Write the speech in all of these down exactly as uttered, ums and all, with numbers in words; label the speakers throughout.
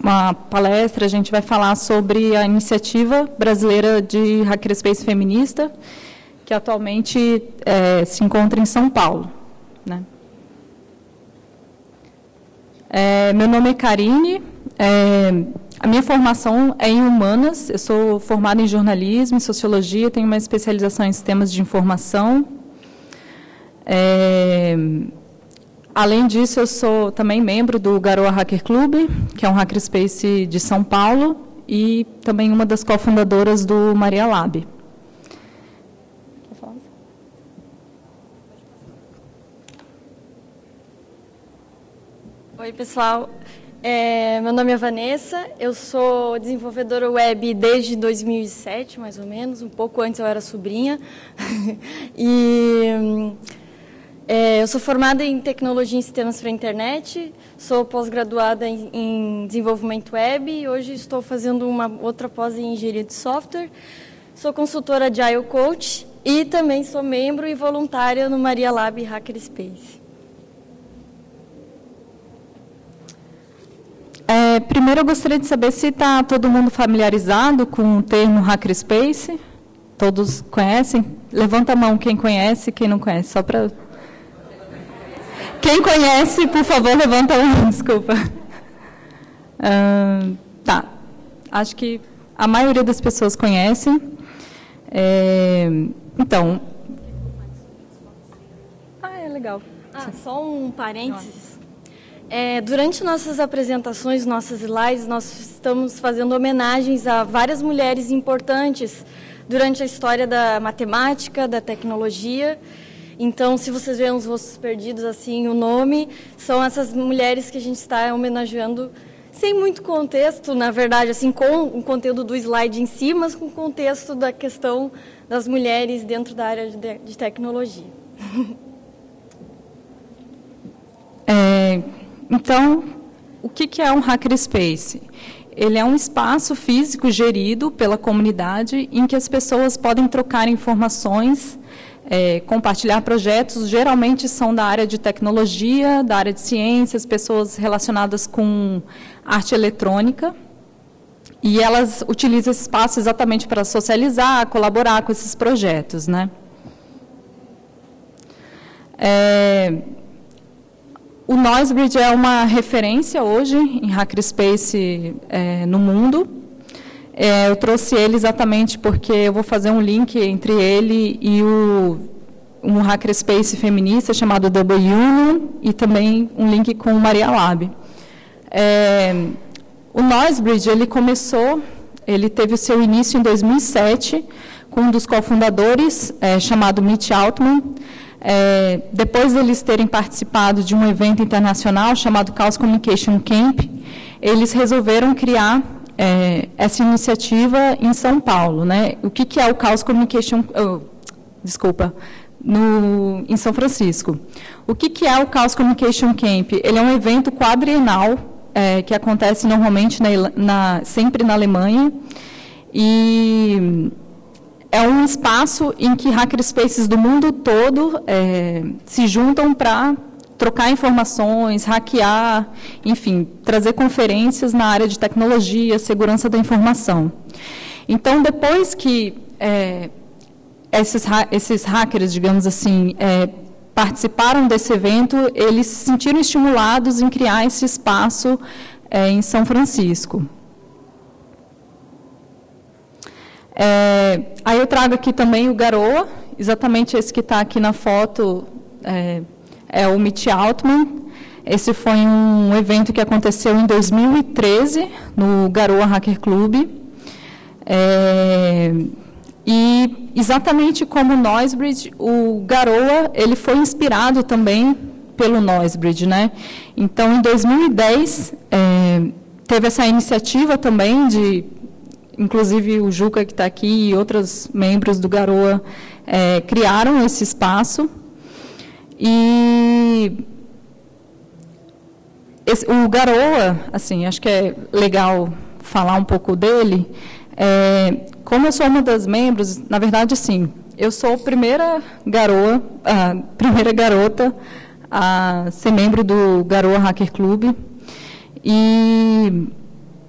Speaker 1: uma palestra, a gente vai falar sobre a iniciativa brasileira de hackerspace feminista, que atualmente é, se encontra em São Paulo, né? É, meu nome é Karine, é, a minha formação é em humanas, eu sou formada em jornalismo, em sociologia, tenho uma especialização em sistemas de informação. É, além disso, eu sou também membro do Garoa Hacker Club, que é um hackerspace de São Paulo, e também uma das cofundadoras do Maria Lab.
Speaker 2: Oi, pessoal. É, meu nome é Vanessa, eu sou desenvolvedora web desde dois mil e sete, mais ou menos, um pouco antes eu era sobrinha. e é, eu sou formada em tecnologia em sistemas para a internet, sou pós-graduada em, em desenvolvimento web e hoje estou fazendo uma outra pós em engenharia de software. Sou consultora de Agile Coach e também sou membro e voluntária no Maria Lab Hackerspace.
Speaker 1: É, primeiro, eu gostaria de saber se está todo mundo familiarizado com o termo hackerspace. Todos conhecem? Levanta a mão quem conhece, quem não conhece, só para... Quem conhece, por favor, levanta a mão, desculpa. Ah, tá, acho que a maioria das pessoas conhecem. É, então...
Speaker 2: Ah, é legal. Ah, só um parênteses. É, durante nossas apresentações, nossas slides, nós estamos fazendo homenagens a várias mulheres importantes durante a história da matemática, da tecnologia. Então, se vocês verem os rostos perdidos, assim, o nome, são essas mulheres que a gente está homenageando sem muito contexto, na verdade, assim, com o conteúdo do slide em si, mas com o contexto da questão das mulheres dentro da área de, de tecnologia.
Speaker 1: É... Então, o que é um hackerspace? Ele é um espaço físico gerido pela comunidade em que as pessoas podem trocar informações, é, compartilhar projetos, geralmente são da área de tecnologia, da área de ciências, pessoas relacionadas com arte eletrônica, e elas utilizam esse espaço exatamente para socializar, colaborar com esses projetos, né? É... O Noisebridge é uma referência hoje em hackerspace é, no mundo. É, eu trouxe ele exatamente porque eu vou fazer um link entre ele e o, um hackerspace feminista chamado Double Union e também um link com o Maria Lab. É, o Noisebridge, ele começou, ele teve o seu início em dois mil e sete com um dos cofundadores, é, chamado Mitch Altman. É, depois deles terem participado de um evento internacional chamado Chaos Communication Camp, eles resolveram criar é, essa iniciativa em São Paulo, né? O que, que é o Chaos Communication... Oh, desculpa, no, em São Francisco. O que, que é o Chaos Communication Camp? Ele é um evento quadrienal é, que acontece normalmente na, na, sempre na Alemanha e... é um espaço em que hackerspaces do mundo todo é, se juntam para trocar informações, hackear, enfim, trazer conferências na área de tecnologia, segurança da informação. Então, depois que é, esses, esses hackers, digamos assim, é, participaram desse evento, eles se sentiram estimulados em criar esse espaço é, em São Francisco. É, aí eu trago aqui também o Garoa, exatamente esse que está aqui na foto, é, é o Mitch Altman. Esse foi um evento que aconteceu em dois mil e treze, no Garoa Hacker Club. É, e, exatamente como o Noisebridge, o Garoa ele foi inspirado também pelo Noisebridge, né? Então, em dois mil e dez, é, teve essa iniciativa também de... Inclusive, o Juca, que está aqui, e outros membros do Garoa é, criaram esse espaço. E esse, o Garoa, assim, acho que é legal falar um pouco dele. É, como eu sou uma das membros, na verdade, sim, eu sou a primeira garoa, a primeira garota a ser membro do Garoa Hacker Club. E...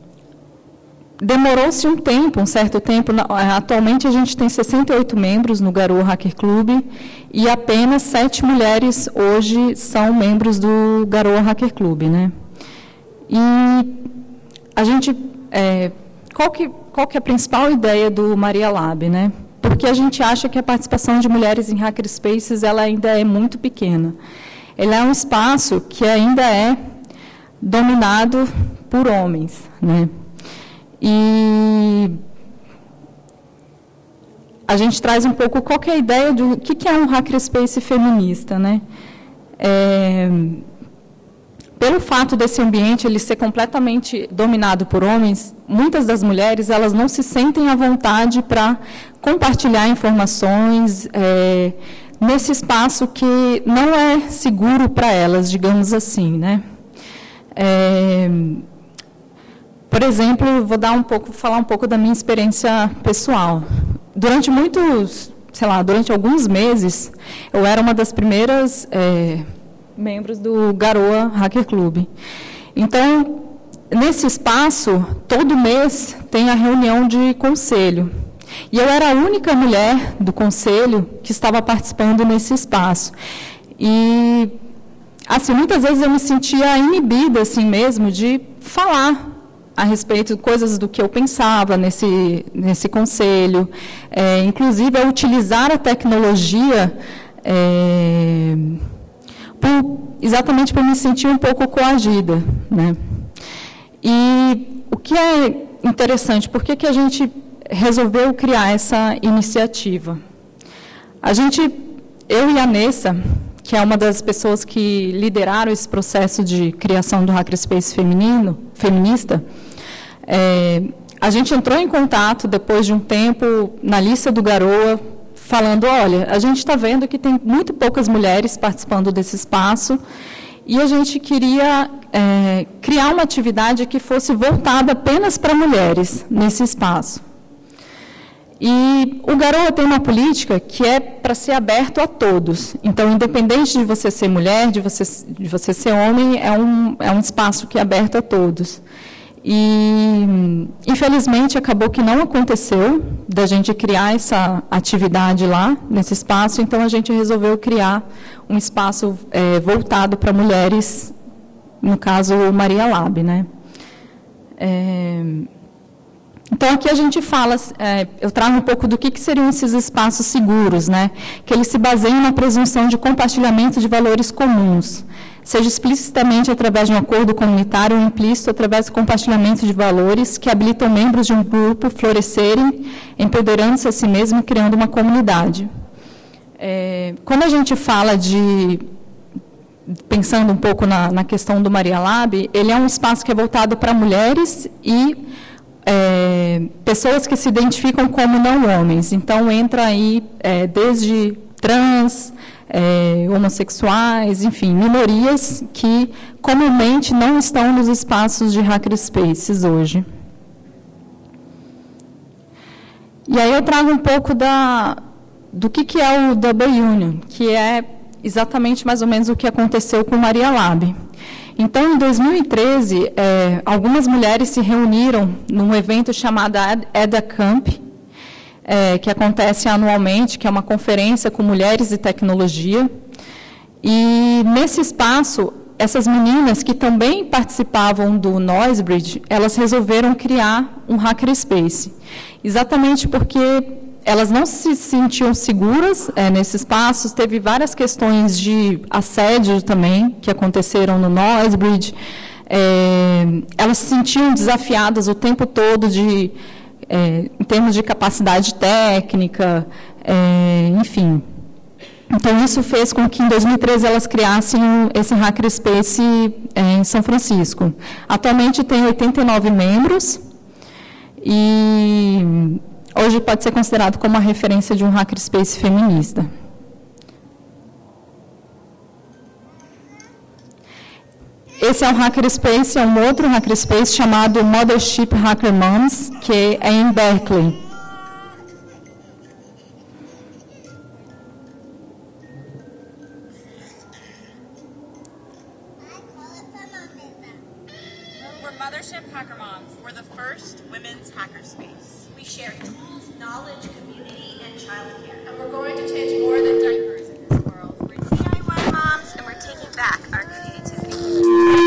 Speaker 1: demorou-se um tempo, um certo tempo. Atualmente a gente tem sessenta e oito membros no Garoa Hacker Club e apenas sete mulheres hoje são membros do Garoa Hacker Club, né? E a gente, é, qual que, qual que é a principal ideia do Maria Lab, né? Porque a gente acha que a participação de mulheres em hackerspaces ela ainda é muito pequena. Ele é um espaço que ainda é dominado por homens, né? E a gente traz um pouco qual que é a ideia do que, que é um hackerspace feminista, né? É, pelo fato desse ambiente ele ser completamente dominado por homens, muitas das mulheres elas não se sentem à vontade para compartilhar informações é, nesse espaço que não é seguro para elas, digamos assim, né? É, por exemplo, vou dar um pouco, falar um pouco da minha experiência pessoal. Durante muitos, sei lá, durante alguns meses, eu era uma das primeiras é, membros do Garoa Hacker Club. Então, nesse espaço, todo mês tem a reunião de conselho. E eu era a única mulher do conselho que estava participando nesse espaço. E, assim, muitas vezes eu me sentia inibida, assim mesmo, de falar a respeito de coisas do que eu pensava nesse, nesse conselho. É, inclusive, a utilizar a tecnologia é, por, exatamente para me sentir um pouco coagida, né? E o que é interessante, por que que a gente resolveu criar essa iniciativa? A gente, eu e a Nessa, que é uma das pessoas que lideraram esse processo de criação do hackerspace feminino, feminista, é, a gente entrou em contato, depois de um tempo, na lista do Garoa, falando, olha, a gente está vendo que tem muito poucas mulheres participando desse espaço, e a gente queria é, criar uma atividade que fosse voltada apenas para mulheres nesse espaço. E o Garoa tem uma política que é para ser aberto a todos. Então, independente de você ser mulher, de você, de você ser homem, é um, é um espaço que é aberto a todos. E, infelizmente, acabou que não aconteceu da gente criar essa atividade lá, nesse espaço, então a gente resolveu criar um espaço é, voltado para mulheres, no caso, o Maria Lab, né? É, então, aqui a gente fala, é, eu trago um pouco do que, que seriam esses espaços seguros, né? Que eles se baseiam na presunção de compartilhamento de valores comuns, seja explicitamente através de um acordo comunitário ou implícito através do compartilhamento de valores que habilitam membros de um grupo florescerem, empoderando-se a si mesmo e criando uma comunidade. É, quando a gente fala de, pensando um pouco na, na questão do Maria Lab, ele é um espaço que é voltado para mulheres e é, pessoas que se identificam como não homens. Então, entra aí é, desde trans, É, homossexuais, enfim, minorias que comumente não estão nos espaços de hackerspaces hoje. E aí eu trago um pouco da, do que, que é o Double Union, que é exatamente mais ou menos o que aconteceu com o Maria Lab. Então, em dois mil e treze, é, algumas mulheres se reuniram num evento chamado EdaCamp, É, que acontece anualmente, que é uma conferência com mulheres e tecnologia. E, nesse espaço, essas meninas que também participavam do Noisebridge, elas resolveram criar um hackerspace. Exatamente porque elas não se sentiam seguras é, nesse espaço, teve várias questões de assédio também, que aconteceram no Noisebridge. É, elas se sentiam desafiadas o tempo todo de... É, em termos de capacidade técnica, é, enfim. Então, isso fez com que, em dois mil e treze, elas criassem esse hackerspace é, em São Francisco. Atualmente, tem oitenta e nove membros, e hoje pode ser considerado como uma referência de um hackerspace feminista. Esse é um hackerspace, é um outro hackerspace chamado Mothership Hacker Moms, que é em Berkeley.
Speaker 3: We're Mothership Hacker Hacker Moms. We're the first women's hackerspace. We share tools, knowledge, community, and childcare. And we're going to change more than diapers in this world. We're D I Y moms, and we're taking back our creativity.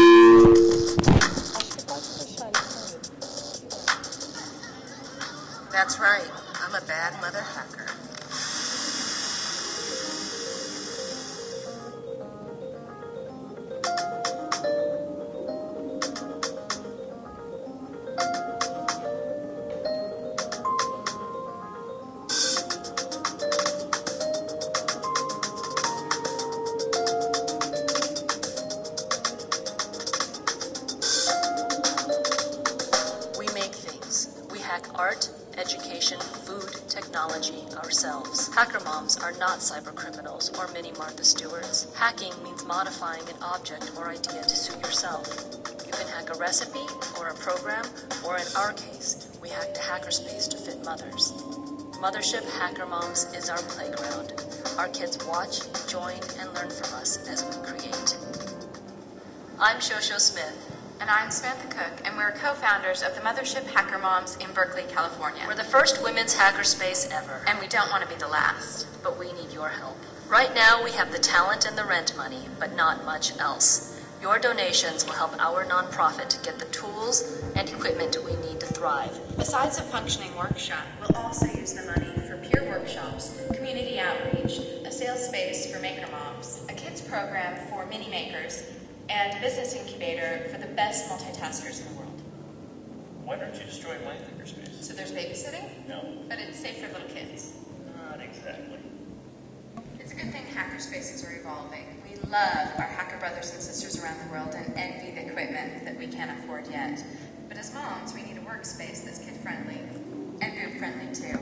Speaker 4: That's right. I'm a bad mother hacker. Art, education, food, technology ourselves. Hacker moms are not cyber criminals or mini Martha Stewarts. Hacking means modifying an object or idea to suit yourself. You can hack a recipe or a program, or in our case, we hacked a hackerspace to fit mothers. Mothership Hacker Moms is our playground. Our kids watch, join, and learn from us as we create. I'm Shosho Smith.
Speaker 5: And I'm Samantha Cook, and we're co-founders of the Mothership Hacker Moms in Berkeley, California.
Speaker 4: We're the first women's hackerspace ever.
Speaker 5: And we don't want to be the last.
Speaker 4: But we need your help. Right now, we have the talent and the rent money, but not much else. Your donations will help our nonprofit get the tools and equipment we need to thrive.
Speaker 5: Besides a functioning workshop, we'll also use the money for peer workshops, community outreach, a sales space for maker moms, a kids program for mini makers, and business incubator for the best multitaskers in the world.
Speaker 6: Why don't you destroy my hackerspace?
Speaker 5: So there's babysitting?
Speaker 6: No.
Speaker 5: But it's safe for little kids.
Speaker 6: Not exactly.
Speaker 5: It's a good thing hackerspaces are evolving. We love our hacker brothers and sisters around the world and envy the equipment that we can't afford yet. But as moms, we need a workspace that's kid-friendly and group-friendly too.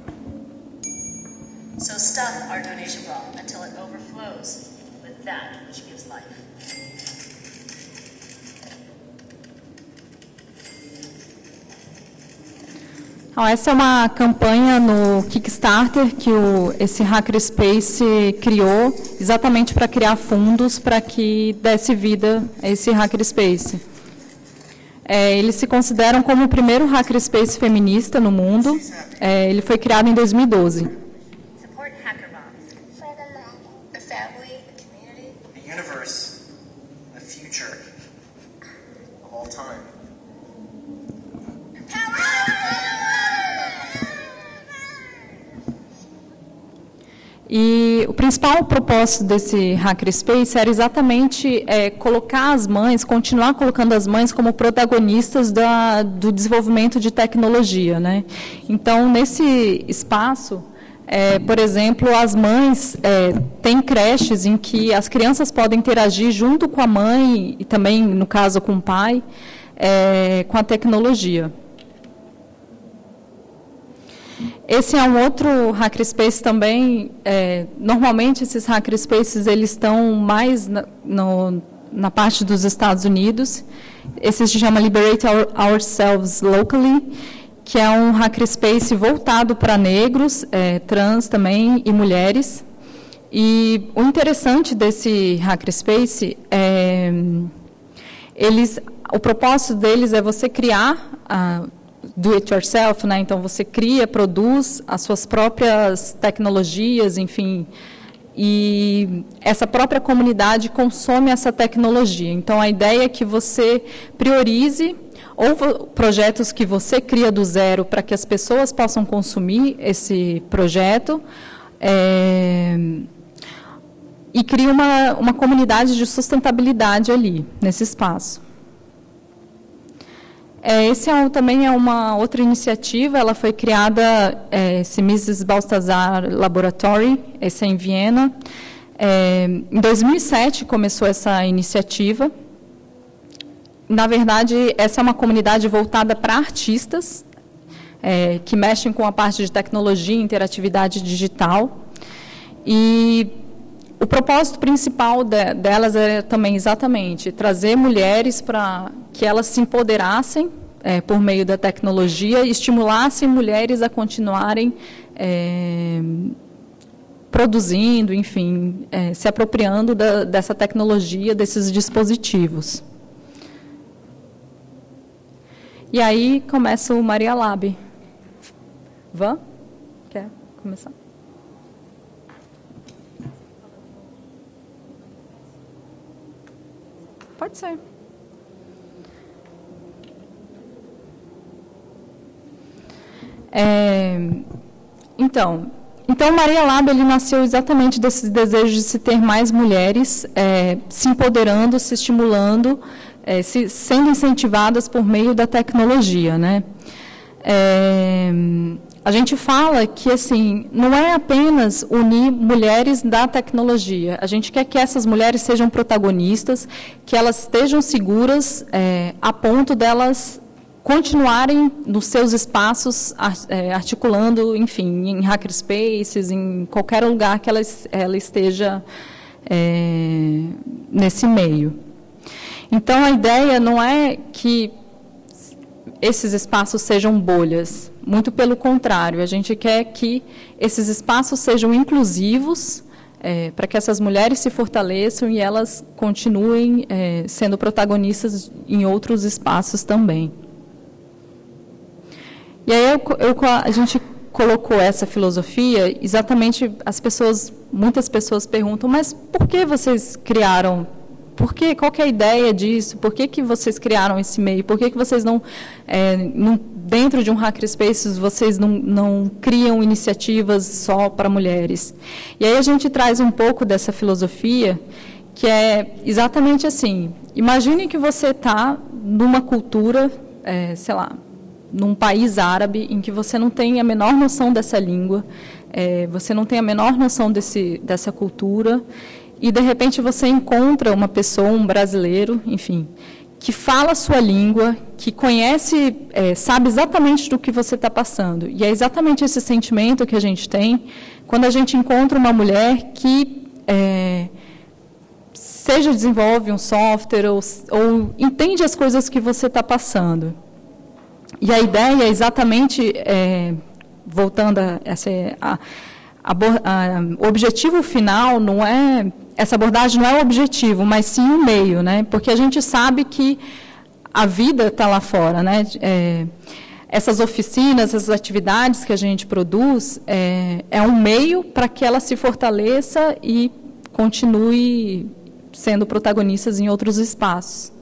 Speaker 4: So stuff our donation bowl until it overflows with that which gives life.
Speaker 1: Então, essa é uma campanha no Kickstarter que o, esse Hackerspace criou exatamente para criar fundos para que desse vida a esse Hackerspace. É, eles se consideram como o primeiro Hackerspace feminista no mundo. É, ele foi criado em dois mil e doze.
Speaker 5: Support hacker moms. For the mom, the family, the community,
Speaker 6: the universe, the future of all time.
Speaker 1: E o principal propósito desse Hackerspace era exatamente é, colocar as mães, continuar colocando as mães como protagonistas da, do desenvolvimento de tecnologia, né? Então, nesse espaço, é, por exemplo, as mães é, têm creches em que as crianças podem interagir junto com a mãe e também, no caso, com o pai, é, com a tecnologia. Esse é um outro hackerspace também. É, normalmente, esses hackerspaces eles estão mais na, no, na parte dos Estados Unidos. Esse se chama Liberate Our, Ourselves Locally, que é um hackerspace voltado para negros, é, trans também e mulheres. E o interessante desse hackerspace é eles, o propósito deles é você criar a do it yourself, né? Então você cria, produz as suas próprias tecnologias, enfim, e essa própria comunidade consome essa tecnologia. Então a ideia é que você priorize ou projetos que você cria do zero para que as pessoas possam consumir esse projeto, é, e crie uma, uma comunidade de sustentabilidade ali, nesse espaço. É, esse é um, também é uma outra iniciativa, ela foi criada, é, esse missus Balthazar Laboratory, esse é em Viena. É, em dois mil e sete começou essa iniciativa. Na verdade, essa é uma comunidade voltada para artistas, é, que mexem com a parte de tecnologia e interatividade digital. E o propósito principal de, delas é também exatamente trazer mulheres para que elas se empoderassem é, por meio da tecnologia e estimulassem mulheres a continuarem é, produzindo, enfim, é, se apropriando da, dessa tecnologia, desses dispositivos. E aí começa o Maria Lab. Van? Quer começar? Pode ser. É, então, então, Maria Lab, ele nasceu exatamente desse desejo de se ter mais mulheres é, se empoderando, se estimulando, é, se, sendo incentivadas por meio da tecnologia, né? É, a gente fala que, assim, não é apenas unir mulheres da tecnologia. A gente quer que essas mulheres sejam protagonistas, que elas estejam seguras é, a ponto delas continuarem nos seus espaços, articulando, enfim, em hackerspaces, em qualquer lugar que ela, ela esteja é, nesse meio. Então, a ideia não é que esses espaços sejam bolhas, muito pelo contrário, a gente quer que esses espaços sejam inclusivos, é, para que essas mulheres se fortaleçam e elas continuem é, sendo protagonistas em outros espaços também. E aí eu, eu, a gente colocou essa filosofia, exatamente, as pessoas, muitas pessoas perguntam, mas por que vocês criaram, por que, qual que é a ideia disso, por que, que vocês criaram esse meio, por que, que vocês não, é, não, dentro de um Hackerspaces, vocês não, não criam iniciativas só para mulheres? E aí a gente traz um pouco dessa filosofia, que é exatamente assim, imagine que você está numa cultura, é, sei lá, num país árabe, em que você não tem a menor noção dessa língua, é, você não tem a menor noção desse, dessa cultura, e, de repente, você encontra uma pessoa, um brasileiro, enfim, que fala a sua língua, que conhece, é, sabe exatamente do que você está passando. E é exatamente esse sentimento que a gente tem quando a gente encontra uma mulher que, é, seja desenvolve um software ou, ou entende as coisas que você está passando. E a ideia é exatamente, é, voltando a essa, a, a, a, o objetivo final não é, essa abordagem não é o objetivo, mas sim o meio, né? Porque a gente sabe que a vida está lá fora, né? É, essas oficinas, essas atividades que a gente produz, é, é um meio para que ela se fortaleça e continue sendo protagonistas em outros espaços.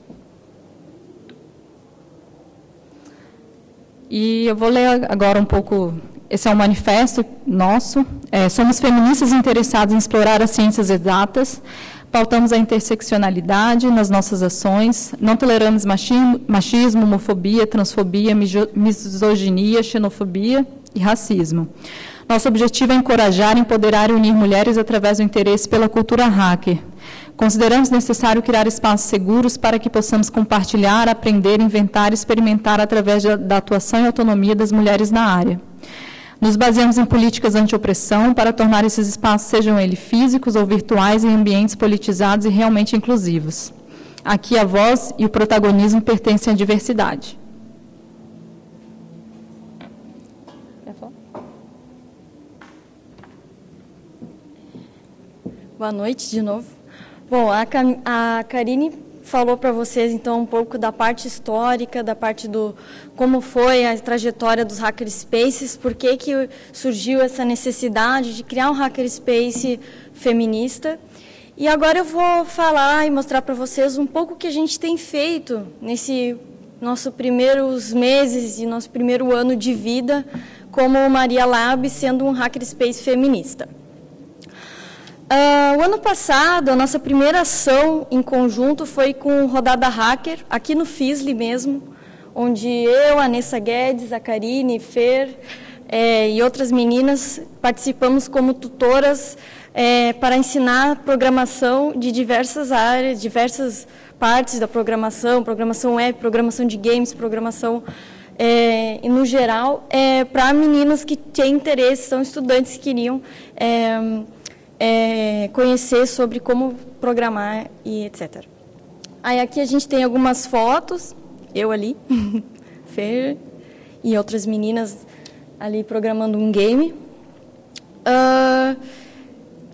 Speaker 1: E eu vou ler agora um pouco, esse é um manifesto nosso, é, somos feministas interessadas em explorar as ciências exatas, pautamos a interseccionalidade nas nossas ações, não toleramos machismo, machismo homofobia, transfobia, misoginia, xenofobia e racismo. Nosso objetivo é encorajar, empoderar e unir mulheres através do interesse pela cultura hacker. Consideramos necessário criar espaços seguros para que possamos compartilhar, aprender, inventar e experimentar através da atuação e autonomia das mulheres na área. Nos baseamos em políticas anti-opressão para tornar esses espaços, sejam eles físicos ou virtuais, em ambientes politizados e realmente inclusivos. Aqui a voz e o protagonismo pertencem à diversidade. Quer falar?
Speaker 2: Boa noite de novo. Bom, a, a Karine falou para vocês, então, um pouco da parte histórica, da parte do como foi a trajetória dos hackerspaces, por que que surgiu essa necessidade de criar um hackerspace feminista. E agora eu vou falar e mostrar para vocês um pouco o que a gente tem feito nesse nossos primeiros meses e nosso primeiro ano de vida como Maria Lab, sendo um hackerspace feminista. Uh, o ano passado, a nossa primeira ação em conjunto foi com Rodada Hacker, aqui no Fisli mesmo, onde eu, a Nessa Guedes, a Karine, Fer é, e outras meninas participamos como tutoras é, para ensinar programação de diversas áreas, diversas partes da programação, programação web, programação de games, programação, é, e no geral, é, para meninas que têm interesse, são estudantes que queriam É, É, conhecer sobre como programar e etcétera. Aí aqui a gente tem algumas fotos, eu ali, Fer e outras meninas ali programando um game. Uh,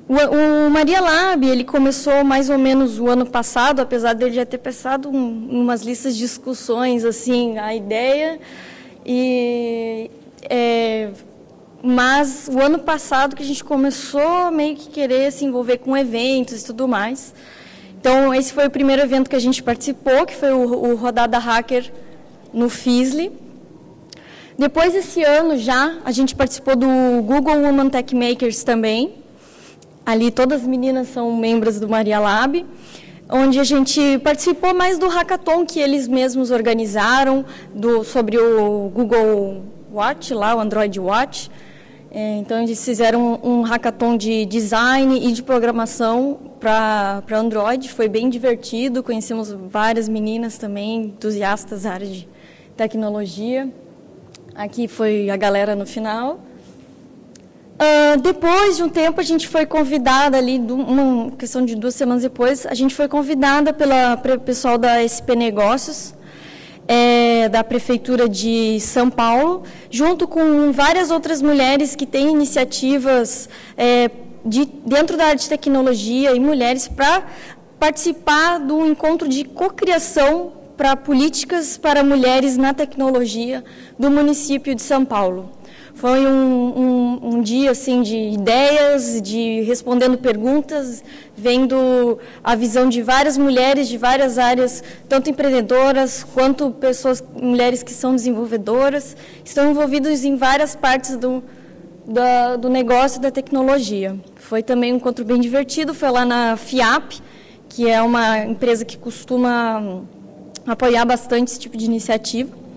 Speaker 2: O, o Maria Lab, ele começou mais ou menos o ano passado, apesar dele já ter passado um, umas listas de discussões, assim, a ideia, e, é, mas o ano passado que a gente começou meio que querer se envolver com eventos e tudo mais. Então, esse foi o primeiro evento que a gente participou, que foi o, o Rodada Hacker no Fiesle. Depois, esse ano já, a gente participou do Google Women Tech Makers também. Ali todas as meninas são membros do Maria Lab, onde a gente participou mais do hackathon que eles mesmos organizaram, do, sobre o Google Watch, lá, o Android Watch. É, então, eles fizeram um, um hackathon de design e de programação para Android. Foi bem divertido, conhecemos várias meninas também, entusiastas da área de tecnologia. Aqui foi a galera no final. Uh, depois de um tempo, a gente foi convidada ali, uma questão de duas semanas depois, a gente foi convidada pela, pelo pessoal da S P Negócios, é, da Prefeitura de São Paulo, junto com várias outras mulheres que têm iniciativas é, de, dentro da área de tecnologia e mulheres para participar do encontro de cocriação para políticas para mulheres na tecnologia do município de São Paulo. Foi um, um, um dia assim, de ideias, de respondendo perguntas, vendo a visão de várias mulheres de várias áreas, tanto empreendedoras quanto pessoas, mulheres que são desenvolvedoras, que estão envolvidas em várias partes do, da, do negócio da tecnologia. Foi também um encontro bem divertido, foi lá na FIAP, que é uma empresa que costuma apoiar bastante esse tipo de iniciativa.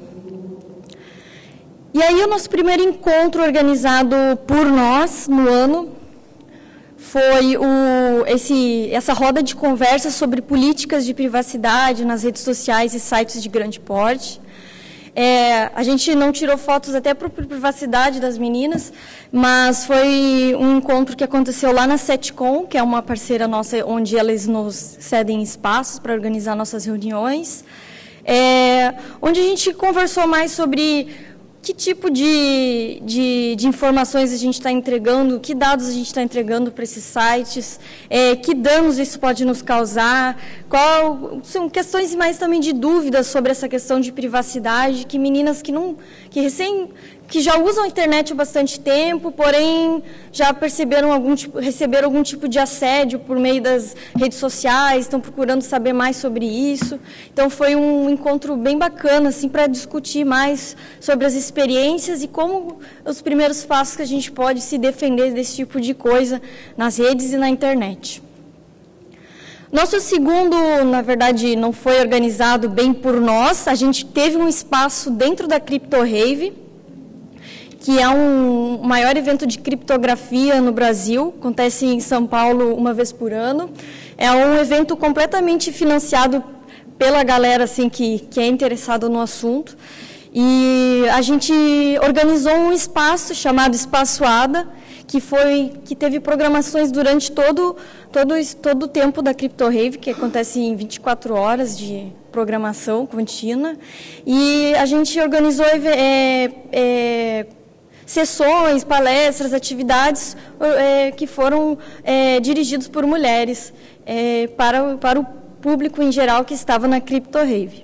Speaker 2: E aí o nosso primeiro encontro organizado por nós no ano foi o, esse, essa roda de conversa sobre políticas de privacidade nas redes sociais e sites de grande porte. É, a gente não tirou fotos até por privacidade das meninas, mas foi um encontro que aconteceu lá na Setcom, que é uma parceira nossa, onde elas nos cedem espaços para organizar nossas reuniões, é, onde a gente conversou mais sobre que tipo de, de, de informações a gente está entregando, que dados a gente está entregando para esses sites, é, que danos isso pode nos causar, qual, são questões mais também de dúvidas sobre essa questão de privacidade, que meninas que, não, que, recém, que já usam a internet há bastante tempo, porém já perceberam algum tipo, receberam algum tipo de assédio por meio das redes sociais, estão procurando saber mais sobre isso. Então, foi um encontro bem bacana assim, para discutir mais sobre as experiências e como os primeiros passos que a gente pode se defender desse tipo de coisa nas redes e na internet. Nosso segundo, na verdade, não foi organizado bem por nós, a gente teve um espaço dentro da CryptoRave, que é um maior evento de criptografia no Brasil, acontece em São Paulo uma vez por ano. É um evento completamente financiado pela galera assim, que, que é interessada no assunto. E a gente organizou um espaço chamado Espaço Ada, que, foi, que teve programações durante todo, todo, todo o tempo da CryptoRave, que acontece em vinte e quatro horas de programação contínua. E a gente organizou é, é, sessões, palestras, atividades é, que foram é, dirigidos por mulheres é, para, para o público em geral que estava na CryptoRave.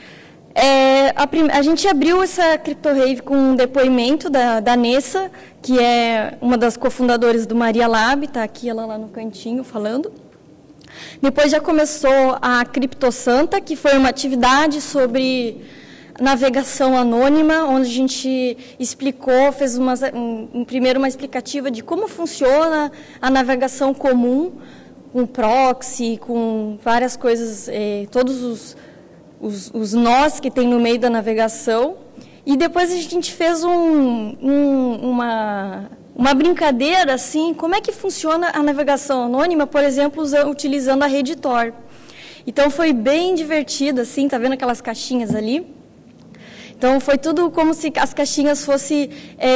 Speaker 2: É, a, a gente abriu essa CryptoRave com um depoimento da, da Nessa, que é uma das cofundadoras do Maria Lab, está aqui ela lá no cantinho falando. Depois já começou a CryptoSanta, que foi uma atividade sobre navegação anônima, onde a gente explicou, fez uma, um, um, primeiro uma explicativa de como funciona a navegação comum, com proxy, com várias coisas, eh, todos os, os, os nós que tem no meio da navegação. E depois a gente fez um, um, uma, uma brincadeira, assim, como é que funciona a navegação anônima, por exemplo, usando, utilizando a rede Tor. Então, foi bem divertido, assim, tá vendo aquelas caixinhas ali? Então, foi tudo como se as caixinhas fossem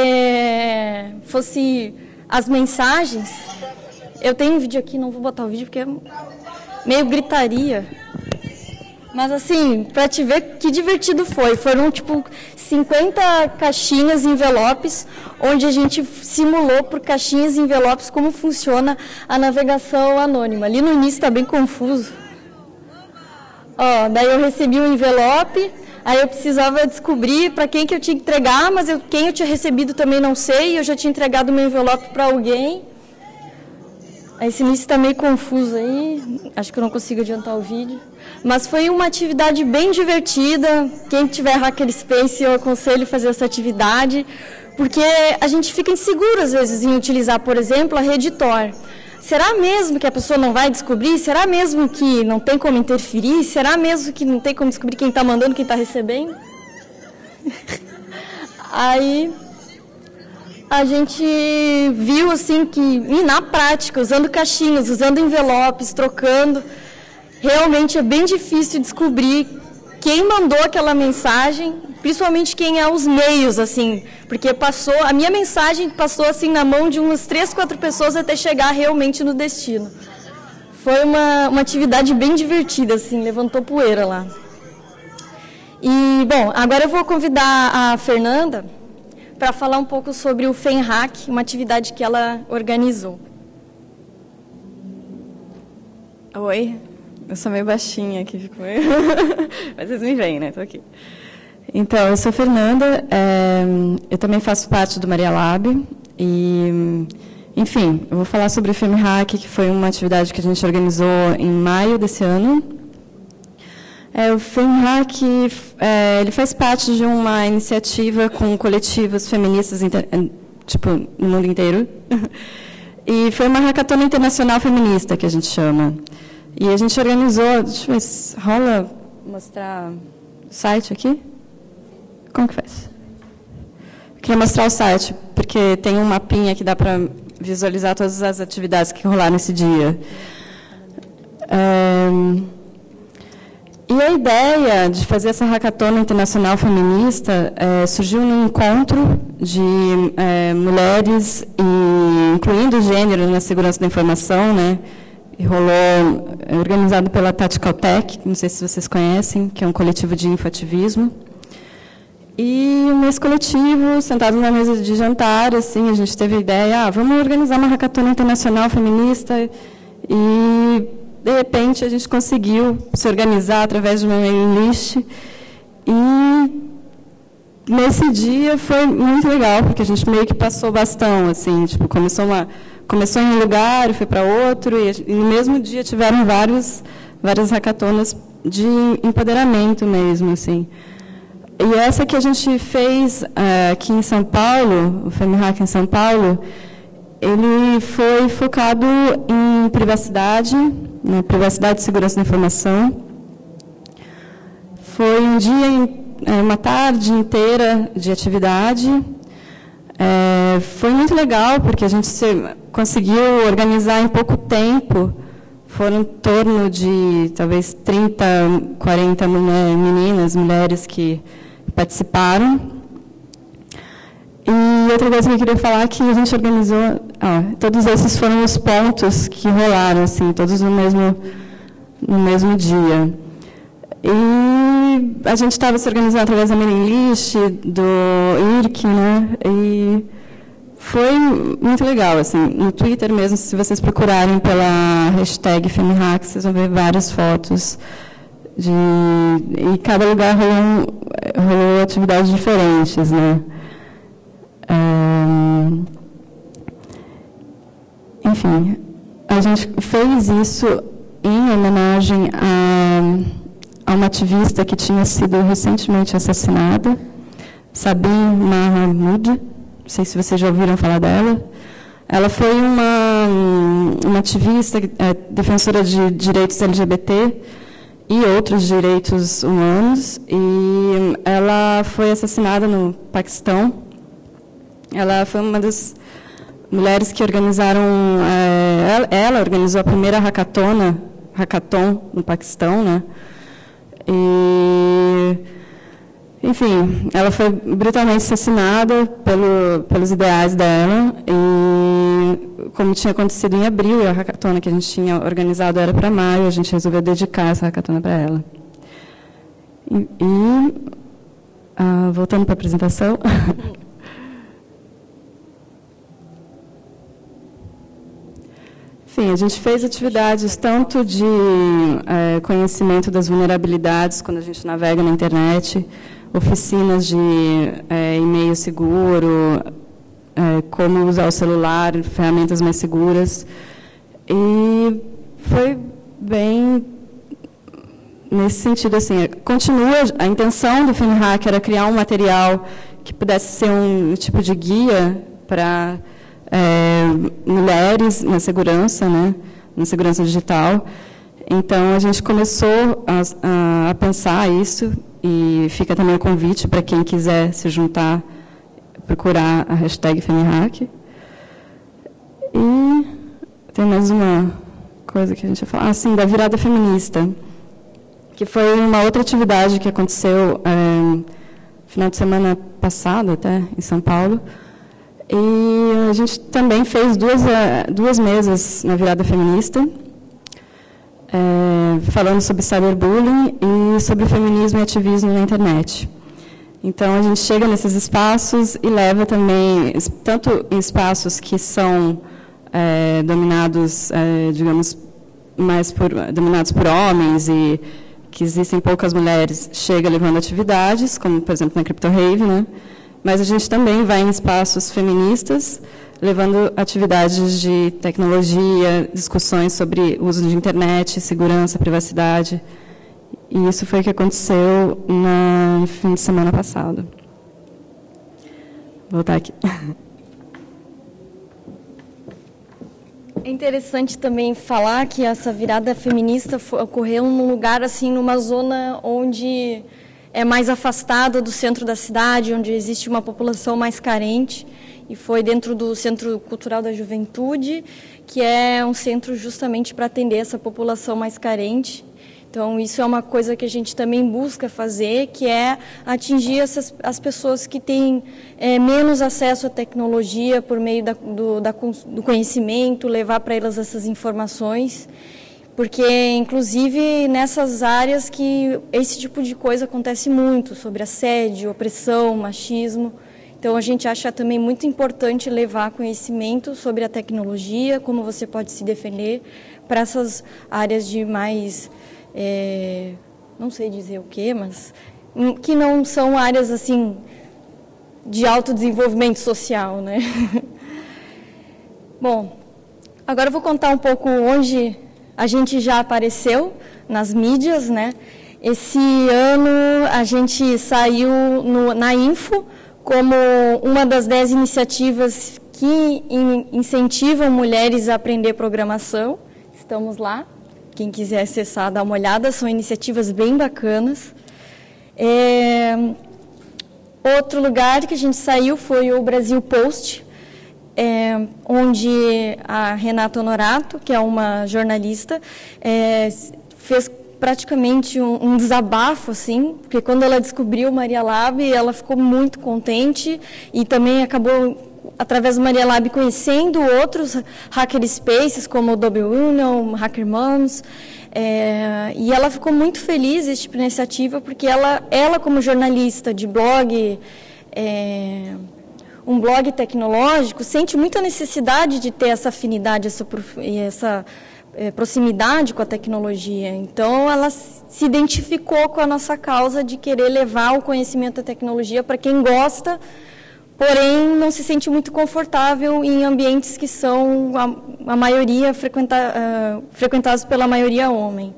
Speaker 2: é, fosse as mensagens. Eu tenho um vídeo aqui, não vou botar o vídeo porque é meio gritaria. Mas, assim, para te ver que divertido foi. Foram, tipo, cinquenta caixinhas, envelopes, onde a gente simulou por caixinhas e envelopes como funciona a navegação anônima. Ali no início está bem confuso. Ó, daí eu recebi um envelope, aí eu precisava descobrir para quem que eu tinha que entregar, mas eu, quem eu tinha recebido também não sei, eu já tinha entregado meu envelope para alguém. Esse início está meio confuso aí, acho que eu não consigo adiantar o vídeo. Mas foi uma atividade bem divertida. Quem tiver Hackerspace, eu aconselho fazer essa atividade, porque a gente fica inseguro, às vezes, em utilizar, por exemplo, a rede Tor. Será mesmo que a pessoa não vai descobrir? Será mesmo que não tem como interferir? Será mesmo que não tem como descobrir quem está mandando, quem está recebendo? Aí a gente viu assim que, e na prática, usando caixinhas, usando envelopes, trocando, realmente é bem difícil descobrir quem mandou aquela mensagem, principalmente quem é os meios, assim, porque passou, a minha mensagem passou assim na mão de umas três, quatro pessoas até chegar realmente no destino. Foi uma, uma atividade bem divertida, assim, levantou poeira lá. E, bom, agora eu vou convidar a Fernanda para falar um pouco sobre o FEMHAC, uma atividade que ela organizou.
Speaker 7: Oi, eu sou meio baixinha aqui, fico meio... mas vocês me veem, né? Estou aqui. Então, eu sou a Fernanda, é, eu também faço parte do Maria Lab, e, enfim, eu vou falar sobre o FEMHAC, que foi uma atividade que a gente organizou em maio desse ano. É, o FEMHAC, é, ele faz parte de uma iniciativa com coletivos feministas, inter, tipo, no mundo inteiro, e foi uma hackathon internacional feminista, que a gente chama. E a gente organizou, deixa eu ver se rola mostrar o site aqui? Como que faz? Eu queria mostrar o site, porque tem um mapinha que dá para visualizar todas as atividades que rolaram nesse dia. É, e a ideia de fazer essa hackathon internacional feminista é, surgiu num encontro de é, mulheres, e, incluindo gênero na segurança da informação, né? E rolou, é, organizado pela Tactical Tech, não sei se vocês conhecem, que é um coletivo de infoativismo. E nesse coletivo, sentado na mesa de jantar, assim, a gente teve a ideia, ah, vamos organizar uma hackathon internacional feminista, e de repente a gente conseguiu se organizar através de uma mailing list, e nesse dia foi muito legal, porque a gente meio que passou o bastão, assim, tipo, começou, uma, começou em um lugar e foi para outro, e, e no mesmo dia tiveram vários, várias hackathonas de empoderamento mesmo, assim. E essa que a gente fez uh, aqui em São Paulo, o FEMHAC em São Paulo, ele foi focado em privacidade, né, privacidade e segurança da informação. Foi um dia, uma tarde inteira de atividade. É, foi muito legal, porque a gente se, conseguiu organizar em pouco tempo. Foram em torno de, talvez, trinta, quarenta meninas, mulheres que participaram. E outra coisa que eu queria falar é que a gente organizou, ó, todos esses foram os pontos que rolaram, assim, todos no mesmo, no mesmo dia. E a gente estava se organizando através da mailing list, do I R C, né, e foi muito legal, assim, no Twitter mesmo, se vocês procurarem pela hashtag FEMHAC, vocês vão ver várias fotos. De, e cada lugar rolou, rolou atividades diferentes, né? Um, enfim, a gente fez isso em homenagem a, a uma ativista que tinha sido recentemente assassinada, Sabine Mahmoud, não sei se vocês já ouviram falar dela. Ela foi uma, uma ativista, é, defensora de direitos L G B T, e outros direitos humanos, e ela foi assassinada no Paquistão. Ela foi uma das mulheres que organizaram, é, ela organizou a primeira hackathon, hackathon no Paquistão, né? E, enfim, ela foi brutalmente assassinada pelo, pelos ideais dela, e como tinha acontecido em abril, a hackathon que a gente tinha organizado era para maio, a gente resolveu dedicar essa hackathon para ela. E, e ah, voltando para a apresentação. Enfim, a gente fez atividades tanto de é, conhecimento das vulnerabilidades quando a gente navega na internet, oficinas de é, e-mail seguro, é, como usar o celular, ferramentas mais seguras. E foi bem nesse sentido, assim, continua, a intenção do FemiHack era criar um material que pudesse ser um tipo de guia para é, mulheres na segurança, né, na segurança digital. Então, a gente começou a, a, a pensar isso, e fica também o convite para quem quiser se juntar, procurar a hashtag FemiHack. E tem mais uma coisa que a gente vai falar, ah, sim, da virada feminista, que foi uma outra atividade que aconteceu é, no final de semana passado, até, em São Paulo. E a gente também fez duas, duas mesas na virada feminista, é, falando sobre cyberbullying e sobre feminismo e ativismo na internet. Então, a gente chega nesses espaços e leva também, tanto em espaços que são é, dominados, é, digamos, mais por, dominados por homens e que existem poucas mulheres, chega levando atividades, como, por exemplo, na CryptoRave, né? Mas a gente também vai em espaços feministas, levando atividades de tecnologia, discussões sobre o uso de internet, segurança, privacidade. E isso foi o que aconteceu no fim de semana passado. Vou voltar aqui.
Speaker 2: É interessante também falar que essa virada feminista ocorreu num lugar, assim, numa zona onde é mais afastada do centro da cidade, onde existe uma população mais carente, e foi dentro do Centro Cultural da Juventude, que é um centro justamente para atender essa população mais carente. Então, isso é uma coisa que a gente também busca fazer, que é atingir essas, as pessoas que têm é, menos acesso à tecnologia por meio da, do, da, do conhecimento, levar para elas essas informações, porque, inclusive, nessas áreas que esse tipo de coisa acontece muito, sobre assédio, opressão, machismo. Então, a gente acha também muito importante levar conhecimento sobre a tecnologia, como você pode se defender, para essas áreas de mais... É, não sei dizer o que, mas que não são áreas assim de alto desenvolvimento social, né? Bom, agora eu vou contar um pouco onde a gente já apareceu nas mídias, né? Esse ano a gente saiu no, na Info como uma das dez iniciativas que in, incentivam mulheres a aprender programação. Estamos lá. Quem quiser acessar, dá uma olhada, são iniciativas bem bacanas. É, outro lugar que a gente saiu foi o Brasil Post, é, onde a Renata Honorato, que é uma jornalista, é, fez praticamente um, um desabafo, assim, porque quando ela descobriu o Maria Lab, ela ficou muito contente e também acabou, através do Maria Lab, conhecendo outros hackerspaces, como o W Union, Hacker Moms, é, e ela ficou muito feliz esse tipo de iniciativa, porque ela, ela como jornalista de blog, é, um blog tecnológico, sente muita necessidade de ter essa afinidade, essa, essa é, proximidade com a tecnologia. Então, ela se identificou com a nossa causa de querer levar o conhecimento da tecnologia para quem gosta, porém não se sente muito confortável em ambientes que são a, a maioria frequenta, uh, frequentados pela maioria homem.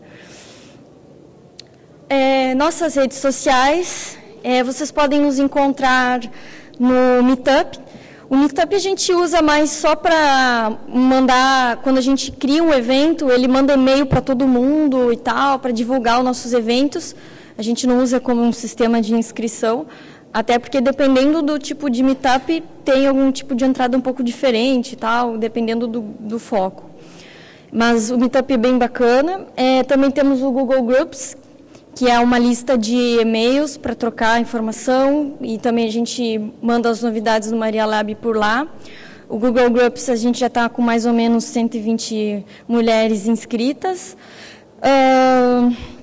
Speaker 2: É, nossas redes sociais, é, vocês podem nos encontrar no Meetup. O Meetup a gente usa mais só para mandar, quando a gente cria um evento, ele manda e-mail para todo mundo e tal, para divulgar os nossos eventos. A gente não usa como um sistema de inscrição. Até porque, dependendo do tipo de meetup, tem algum tipo de entrada um pouco diferente, tal, dependendo do, do foco. Mas o meetup é bem bacana. É, também temos o Google Groups, que é uma lista de e-mails para trocar informação, e também a gente manda as novidades do Maria Lab por lá. O Google Groups, a gente já está com mais ou menos cento e vinte mulheres inscritas. Uh,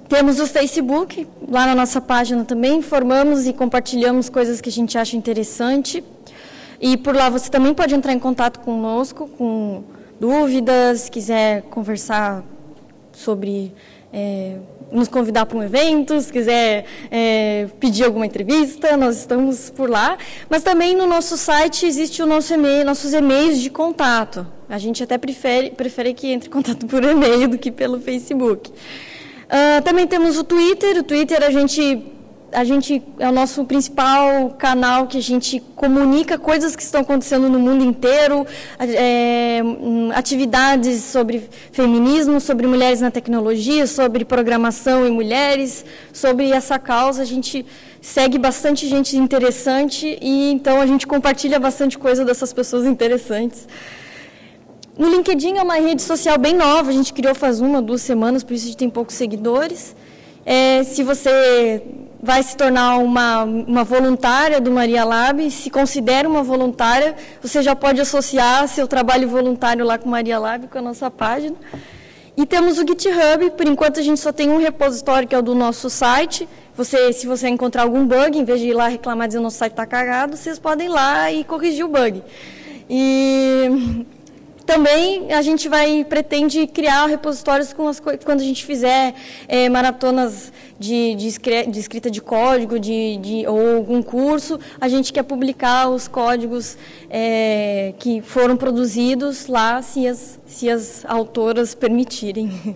Speaker 2: Temos o Facebook, lá na nossa página também, informamos e compartilhamos coisas que a gente acha interessante. E por lá você também pode entrar em contato conosco, com dúvidas, se quiser conversar sobre, é, nos convidar para um evento, se quiser é, pedir alguma entrevista, nós estamos por lá. Mas também no nosso site existe o nosso e-mail, nossos e-mails de contato. A gente até prefere, prefere que entre em contato por e-mail do que pelo Facebook. Uh, também temos o Twitter. O Twitter a gente, a gente é o nosso principal canal que a gente comunica coisas que estão acontecendo no mundo inteiro, é, atividades sobre feminismo, sobre mulheres na tecnologia, sobre programação e mulheres, sobre essa causa. A gente segue bastante gente interessante e então a gente compartilha bastante coisa dessas pessoas interessantes. No LinkedIn é uma rede social bem nova, a gente criou faz uma, duas semanas, por isso a gente tem poucos seguidores. É, se você vai se tornar uma, uma voluntária do Maria Lab, se considera uma voluntária, você já pode associar seu trabalho voluntário lá com Maria Lab, com a nossa página. E temos o GitHub, por enquanto a gente só tem um repositório que é o do nosso site. Você, se você encontrar algum bug, em vez de ir lá reclamar dizendo que o nosso site está cagado, vocês podem ir lá e corrigir o bug. E também a gente vai, pretende criar repositórios com as, quando a gente fizer é, maratonas de, de, de escrita de código de, de, ou algum curso, a gente quer publicar os códigos é, que foram produzidos lá, se as, se as autoras permitirem.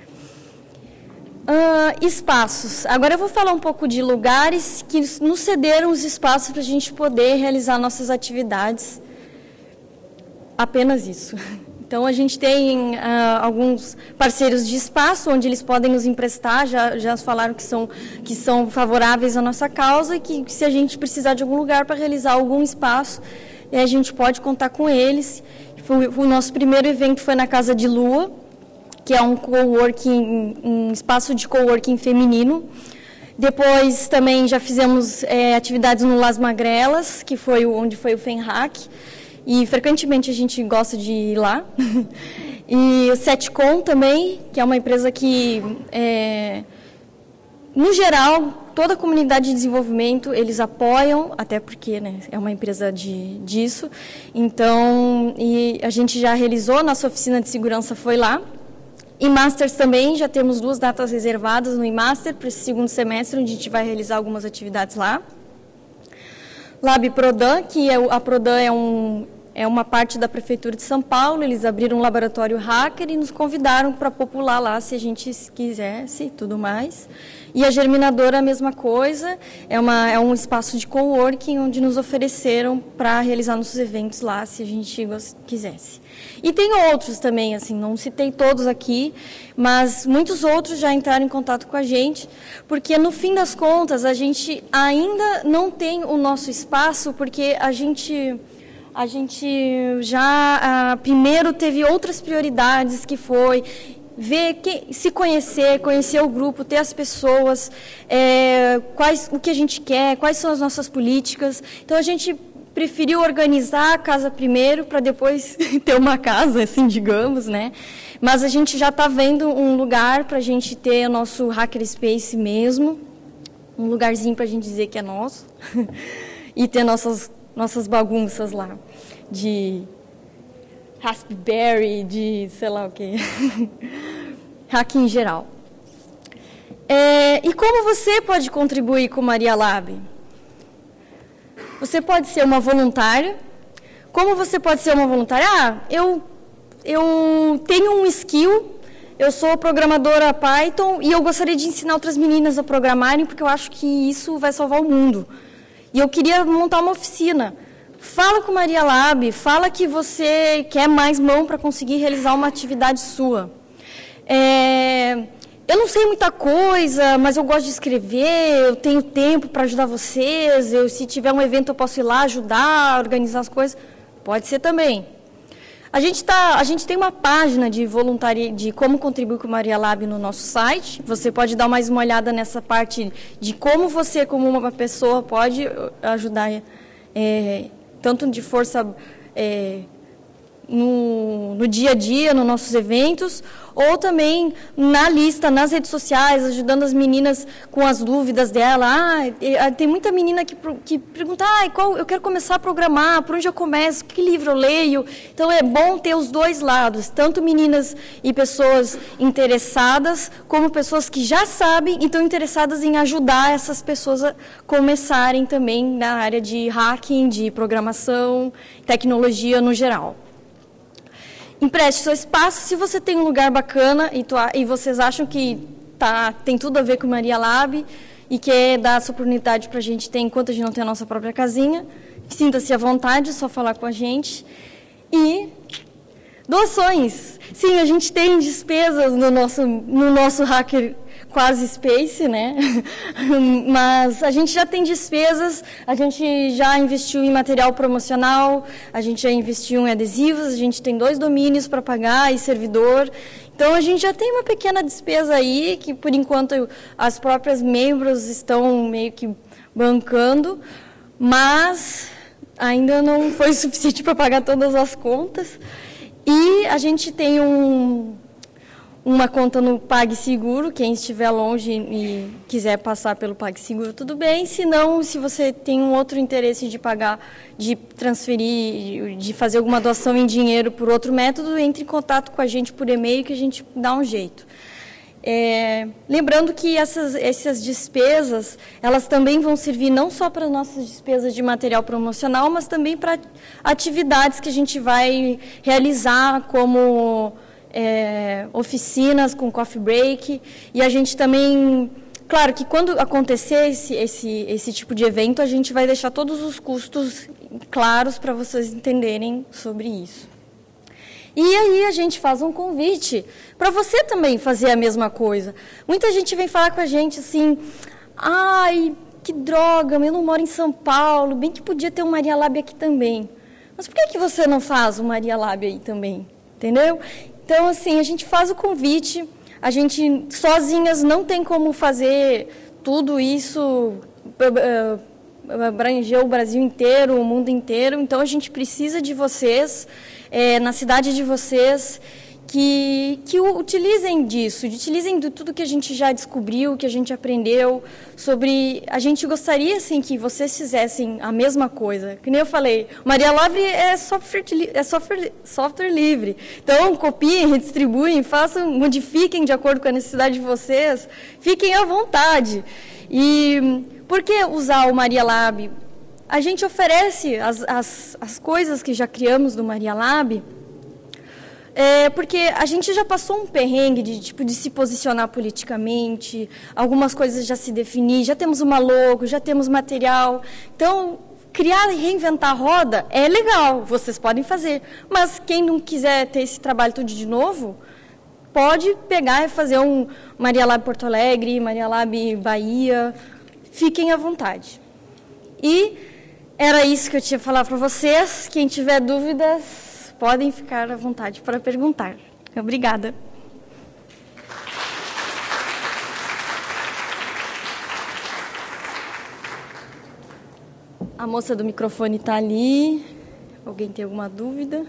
Speaker 2: Uh, espaços. Agora eu vou falar um pouco de lugares que nos cederam os espaços para a gente poder realizar nossas atividades. Apenas isso. Então, a gente tem uh, alguns parceiros de espaço, onde eles podem nos emprestar, já, já falaram que são, que são favoráveis à nossa causa, e que se a gente precisar de algum lugar para realizar algum espaço, a gente pode contar com eles. Foi, o nosso primeiro evento foi na Casa de Lua, que é um coworking, um espaço de coworking feminino. Depois, também já fizemos é, atividades no Las Magrelas, que foi onde foi o FENHAC. E, frequentemente, a gente gosta de ir lá. E o Setcom também, que é uma empresa que, é, no geral, toda a comunidade de desenvolvimento, eles apoiam, até porque né, é uma empresa de, disso. Então, e a gente já realizou, nossa oficina de segurança foi lá. E Masters também, já temos duas datas reservadas no iMaster para esse segundo semestre, onde a gente vai realizar algumas atividades lá. Lab Prodan, que é, a Prodan é, um, é uma parte da Prefeitura de São Paulo, eles abriram um laboratório hacker e nos convidaram para popular lá, se a gente quisesse e tudo mais. E a Germinadora, a mesma coisa, é, uma, é um espaço de coworking, onde nos ofereceram para realizar nossos eventos lá, se a gente quisesse. E tem outros também, assim, não citei todos aqui, mas muitos outros já entraram em contato com a gente, porque no fim das contas a gente ainda não tem o nosso espaço, porque a gente, a gente já ah, primeiro teve outras prioridades, que foi ver, que, se conhecer, conhecer o grupo, ter as pessoas, é, quais, o que a gente quer, quais são as nossas políticas. Então a gente preferiu organizar a casa primeiro, para depois ter uma casa, assim, digamos, né? Mas a gente já está vendo um lugar para a gente ter o nosso hackerspace mesmo, um lugarzinho para a gente dizer que é nosso, e ter nossas, nossas bagunças lá, de Raspberry, de sei lá o quê, hack em geral. É, e como você pode contribuir com o Maria Lab? Você pode ser uma voluntária. Como você pode ser uma voluntária? Ah, eu, eu tenho um skill, eu sou programadora Python e eu gostaria de ensinar outras meninas a programarem, porque eu acho que isso vai salvar o mundo. E eu queria montar uma oficina. Fala com Maria Lab, fala que você quer mais mão para conseguir realizar uma atividade sua. É... Eu não sei muita coisa, mas eu gosto de escrever, eu tenho tempo para ajudar vocês, eu, se tiver um evento eu posso ir lá ajudar, organizar as coisas. Pode ser também. A gente, tá, a gente tem uma página de voluntari... de como contribuir com o Maria Lab no nosso site. Você pode dar mais uma olhada nessa parte de como você, como uma pessoa, pode ajudar, é, tanto de força... É, no, no dia a dia, nos nossos eventos, ou também na lista, nas redes sociais, ajudando as meninas com as dúvidas dela. Ah, tem muita menina que, que pergunta, ah, qual, eu quero começar a programar, por onde eu começo, que livro eu leio? Então, é bom ter os dois lados, tanto meninas e pessoas interessadas, como pessoas que já sabem e estão interessadas em ajudar essas pessoas a começarem também na área de hacking, de programação, tecnologia no geral. Empreste seu espaço. Se você tem um lugar bacana e, tu, e vocês acham que tá, tem tudo a ver com Maria Lab e quer dar essa oportunidade para a gente ter, enquanto a gente não tem a nossa própria casinha, sinta-se à vontade, é só falar com a gente. E doações. Sim, a gente tem despesas no nosso, no nosso Hacker Quase Space, né? Mas a gente já tem despesas, a gente já investiu em material promocional, a gente já investiu em adesivos, a gente tem dois domínios para pagar e servidor. Então, a gente já tem uma pequena despesa aí, que por enquanto as próprias membros estão meio que bancando, mas ainda não foi suficiente para pagar todas as contas. E a gente tem um... uma conta no PagSeguro, quem estiver longe e quiser passar pelo PagSeguro, tudo bem. Se não, se você tem um outro interesse de pagar, de transferir, de fazer alguma doação em dinheiro por outro método, entre em contato com a gente por e-mail que a gente dá um jeito. É, lembrando que essas, essas despesas, elas também vão servir não só para nossas despesas de material promocional, mas também para atividades que a gente vai realizar, como... É, oficinas com coffee break, e a gente também, claro que quando acontecer esse, esse, esse tipo de evento, a gente vai deixar todos os custos claros para vocês entenderem sobre isso. E aí a gente faz um convite para você também fazer a mesma coisa. Muita gente vem falar com a gente assim, ai, que droga, eu não moro em São Paulo, bem que podia ter um Maria Lab aqui também. Mas por que, que você não faz um Maria Lab aí também? Entendeu? Então, assim, a gente faz o convite, a gente sozinhas não tem como fazer tudo isso, abranger o Brasil inteiro, o mundo inteiro, então a gente precisa de vocês, é, na cidade de vocês, que, que utilizem disso, utilizem de tudo que a gente já descobriu, que a gente aprendeu sobre... A gente gostaria, assim, que vocês fizessem a mesma coisa. Que nem eu falei, Maria Lab é software, é software, software livre. Então, copiem, redistribuem, façam, modifiquem de acordo com a necessidade de vocês. Fiquem à vontade. E por que usar o Maria Lab? A gente oferece as, as, as coisas que já criamos do Maria Lab... É, porque a gente já passou um perrengue de, tipo, de se posicionar politicamente, algumas coisas já se definir, já temos uma logo, já temos material. Então, criar e reinventar a roda é legal, vocês podem fazer. Mas quem não quiser ter esse trabalho tudo de novo, pode pegar e fazer um Maria Lab Porto Alegre, Maria Lab Bahia, fiquem à vontade. E era isso que eu tinha que falar para vocês. Quem tiver dúvidas... podem ficar à vontade para perguntar. Obrigada. A moça do microfone está ali. Alguém tem alguma dúvida?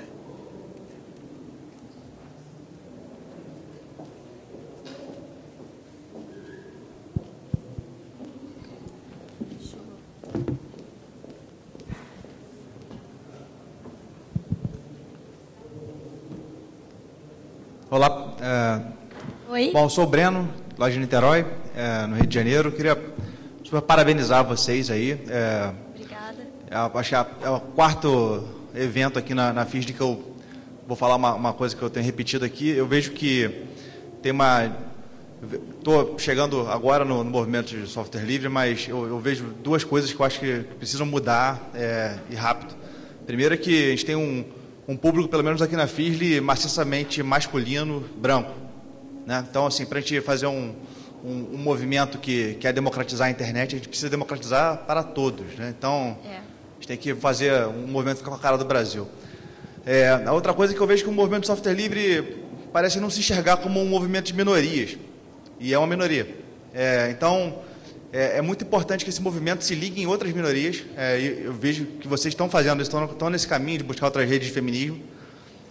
Speaker 8: Olá. É,
Speaker 2: Oi.
Speaker 8: Bom, eu sou o Breno, lá de Niterói, é, no Rio de Janeiro. Queria super parabenizar vocês aí. É,
Speaker 2: Obrigada.
Speaker 8: É, acho que é, é o quarto evento aqui na, na F I S D que eu vou falar uma, uma coisa que eu tenho repetido aqui. Eu vejo que tem uma... Estou chegando agora no, no movimento de software livre, mas eu, eu vejo duas coisas que eu acho que precisam mudar é, e rápido. Primeiro é que a gente tem um... um público, pelo menos aqui na F I S L, maciçamente masculino, branco. Né? Então, assim, para a gente fazer um, um, um movimento que quer democratizar a internet, a gente precisa democratizar para todos. Né? Então, é. a gente tem que fazer um movimento com a cara do Brasil. É, a outra coisa é que eu vejo que o movimento de software livre parece não se enxergar como um movimento de minorias. E é uma minoria. É, então... É, é muito importante que esse movimento se ligue em outras minorias. É, eu vejo que vocês estão fazendo isso, estão, estão nesse caminho de buscar outras redes de feminismo.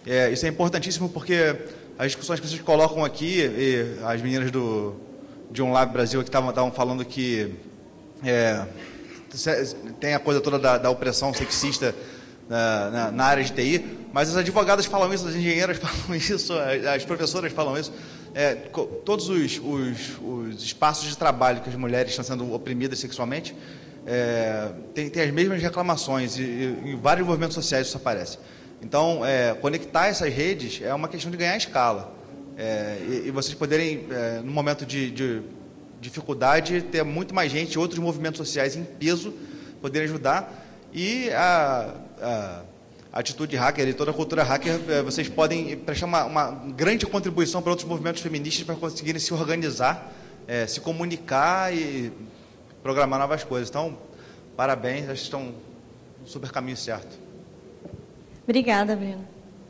Speaker 8: É, isso é importantíssimo porque as discussões que vocês colocam aqui, e as meninas do, de Um Lab Brasil que estavam falando que é, tem a coisa toda da, da opressão sexista na, na, na área de T I, mas as advogadas falam isso, as engenheiras falam isso, as professoras falam isso. É, todos os, os, os espaços de trabalho que as mulheres estão sendo oprimidas sexualmente é, tem, tem as mesmas reclamações e, e em vários movimentos sociais isso aparece. Então, é, conectar essas redes é uma questão de ganhar escala é, e, e vocês poderem, é, no momento de, de dificuldade, ter muito mais gente, outros movimentos sociais em peso, poderem ajudar e a, a A atitude hacker e toda a cultura hacker, vocês podem prestar uma, uma grande contribuição para outros movimentos feministas para conseguirem se organizar, é, se comunicar e programar novas coisas. Então, parabéns, acho que estão no super caminho certo.
Speaker 2: Obrigada, Breno.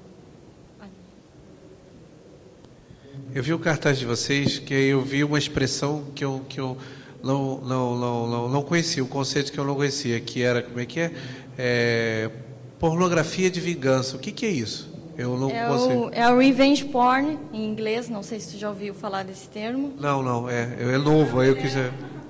Speaker 9: Eu vi o cartaz de vocês, que eu vi uma expressão que eu, que eu não, não, não, não, não conhecia, um conceito que eu não conhecia, que era, como é que é? É... Pornografia de vingança. O que, que é isso? Eu não
Speaker 2: é,
Speaker 9: consigo.
Speaker 2: o, é o revenge porn, em inglês. Não sei se tu já ouviu falar desse termo.
Speaker 9: Não, não. É, é novo. Aí eu quiser.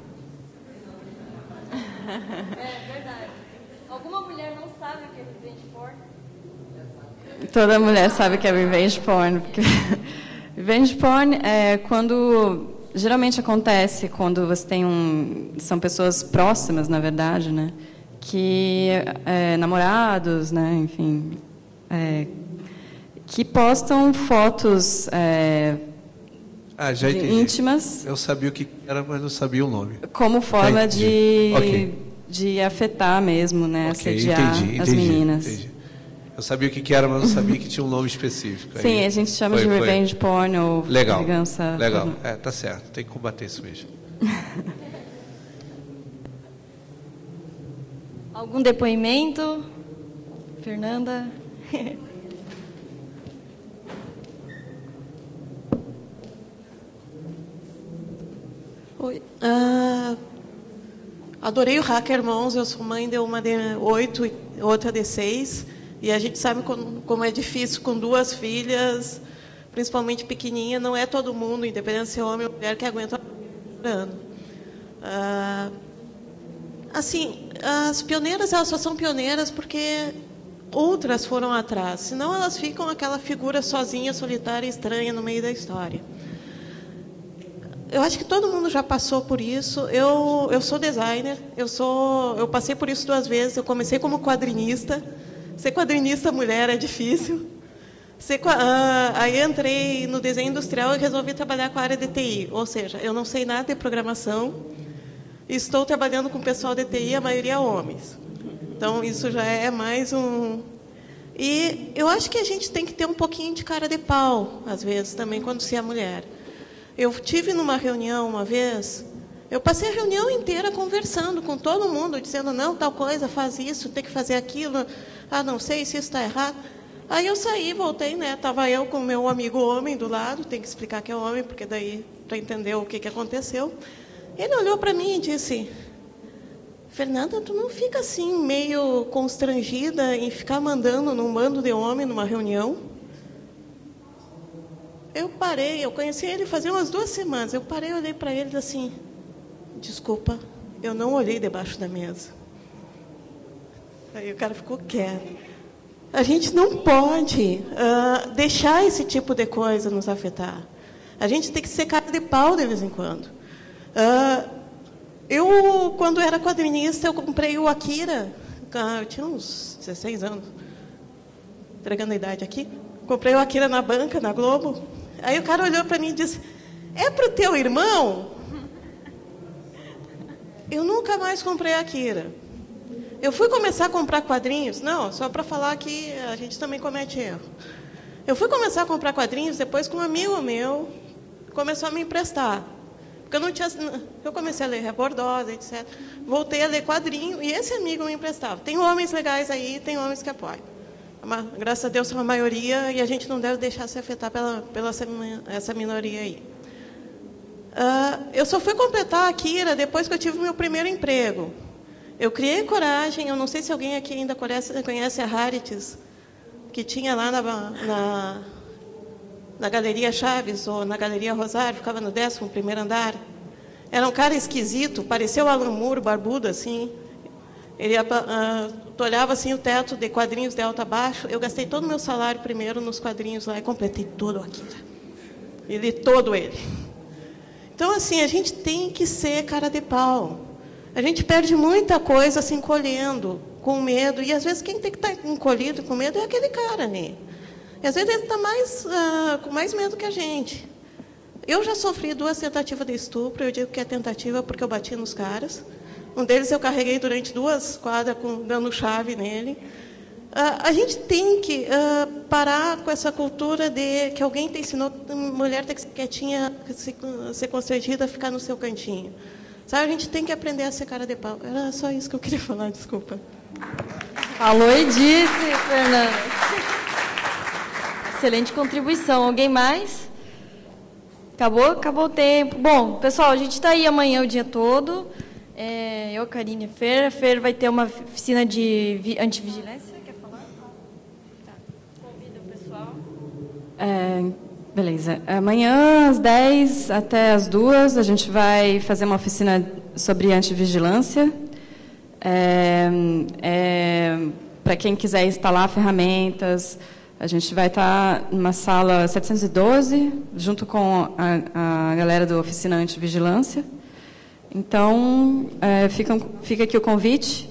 Speaker 2: É verdade. Alguma mulher não sabe o que é revenge porn?
Speaker 7: Toda mulher sabe que é revenge porn. Porque revenge porn é quando... Geralmente acontece quando você tem um... São pessoas próximas, na verdade, né? que é, namorados, né, enfim, é, que postam fotos é,
Speaker 9: ah, já entendi.
Speaker 7: íntimas.
Speaker 9: Eu sabia o que era, mas não sabia o nome.
Speaker 7: Como forma de,
Speaker 9: okay.
Speaker 7: de afetar mesmo, né,
Speaker 9: okay,
Speaker 7: assediar
Speaker 9: entendi,
Speaker 7: as
Speaker 9: entendi,
Speaker 7: meninas.
Speaker 9: Entendi. Eu sabia o que era, mas não sabia que tinha um nome específico.
Speaker 7: Sim,
Speaker 9: Aí,
Speaker 7: a gente chama
Speaker 9: foi,
Speaker 7: de
Speaker 9: foi.
Speaker 7: revenge porn ou
Speaker 9: legal,
Speaker 7: vingança.
Speaker 9: Legal, é, tá certo, tem que combater isso mesmo.
Speaker 2: Algum depoimento? Fernanda?
Speaker 10: Oi. Uh, adorei o Hacker Mons, eu sou mãe de uma de oito e outra de seis. E a gente sabe como, como é difícil com duas filhas, principalmente pequenininha, não é todo mundo, independente se é homem ou mulher, que aguenta por ano. Uh, assim, as pioneiras, elas só são pioneiras porque outras foram atrás. Senão elas ficam aquela figura sozinha, solitária, estranha no meio da história. Eu acho que todo mundo já passou por isso. Eu, eu sou designer, eu, sou, eu passei por isso duas vezes. Eu comecei como quadrinista. Ser quadrinista mulher é difícil. Ser, ah, aí entrei no desenho industrial e resolvi trabalhar com a área de T I. Ou seja, eu não sei nada de programação. Estou trabalhando com o pessoal de T I, a maioria homens. Então, isso já é mais um... E eu acho que a gente tem que ter um pouquinho de cara de pau, às vezes, também, quando se é mulher. Eu tive numa reunião uma vez, eu passei a reunião inteira conversando com todo mundo, dizendo, não, tal coisa, faz isso, tem que fazer aquilo, ah, não sei se isso está errado. Aí eu saí, voltei, né? Estava eu com o meu amigo homem do lado, tem que explicar que é homem, porque daí, para entender o que, que aconteceu. Ele olhou para mim e disse, Fernanda, tu não fica assim, meio constrangida em ficar mandando num bando de homem numa reunião? Eu parei, eu conheci ele fazia umas duas semanas. Eu parei, olhei para ele e disse assim, desculpa, eu não olhei debaixo da mesa. Aí o cara ficou quieto. A gente não pode uh, deixar esse tipo de coisa nos afetar. A gente tem que ser cara de pau de vez em quando. Uh, eu, quando era quadrinista, eu comprei o Akira. Uh, eu tinha uns dezesseis anos. Entregando a idade aqui. Comprei o Akira na banca, na Globo. Aí o cara olhou para mim e disse, é para o teu irmão? Eu nunca mais comprei Akira. Eu fui começar a comprar quadrinhos, não, só para falar que a gente também comete erro. Eu fui começar a comprar quadrinhos depois que um amigo meu começou a me emprestar. Porque eu não tinha, eu comecei a ler Rebordosa, etcétera. Voltei a ler quadrinho e esse amigo me emprestava. Tem homens legais aí, tem homens que apoiam. Graças a Deus, são a maioria e a gente não deve deixar se afetar pela, pela essa minoria aí. Uh, eu só fui completar a Akira depois que eu tive o meu primeiro emprego. Eu criei coragem, eu não sei se alguém aqui ainda conhece, conhece a Harites. que tinha lá na, na, na Galeria Chaves, ou na Galeria Rosário, ficava no décimo primeiro andar. Era um cara esquisito, parecia o Alan Moore, barbudo, assim. Ele uh, tu olhava assim o teto de quadrinhos de alto a baixo. Eu gastei todo o meu salário primeiro nos quadrinhos lá e completei todo aquilo. E li todo ele. Então, assim, a gente tem que ser cara de pau. A gente perde muita coisa se encolhendo, com medo. E, às vezes, quem tem que estar encolhido com medo é aquele cara, né? E, às vezes, ele está mais, uh, com mais medo que a gente. Eu já sofri duas tentativas de estupro. Eu digo que é tentativa porque eu bati nos caras. Um deles eu carreguei durante duas quadras, com, dando chave nele. Uh, a gente tem que uh, parar com essa cultura de que alguém te ensinou que a mulher tem que ser quietinha, se, ser constrangida a ficar no seu cantinho. Sabe, a gente tem que aprender a ser cara de pau. Era só isso que eu queria falar, desculpa.
Speaker 2: Falou e disse, Fernanda. Excelente contribuição. Alguém mais? Acabou? Acabou o tempo. Bom, pessoal, a gente está aí amanhã o dia todo. É, eu, Karine, Fer. A Fer vai ter uma oficina de vi- antivigilância. Quer falar? Tá. Convida o pessoal.
Speaker 7: É, beleza. Amanhã, às dez até às duas, a gente vai fazer uma oficina sobre antivigilância. É, é, para quem quiser instalar ferramentas, a gente vai estar numa sala setecentos e doze, junto com a, a galera do Oficina Antivigilância. Então, é, fica, fica aqui o convite.